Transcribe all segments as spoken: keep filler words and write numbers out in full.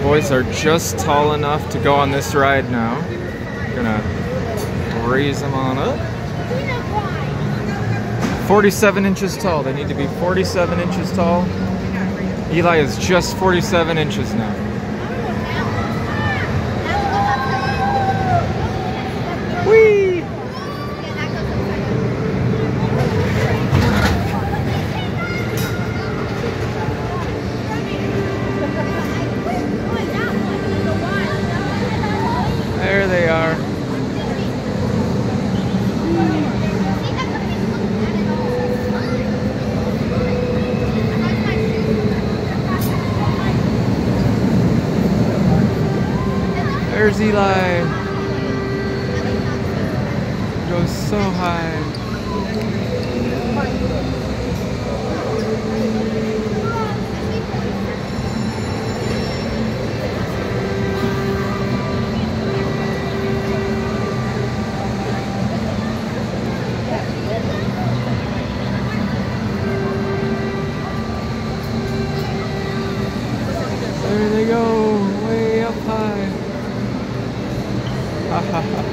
boys are just tall enough to go on this ride now. Gonna raise them on up. forty-seven inches tall. They need to be forty-seven inches tall. Eli is just forty-seven inches now. Whee! There they are. There's Eli. Goes so high. There they go, way up high. Ha ha ha.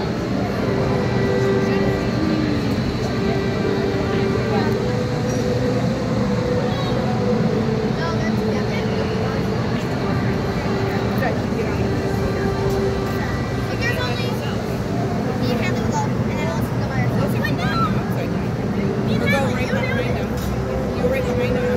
Right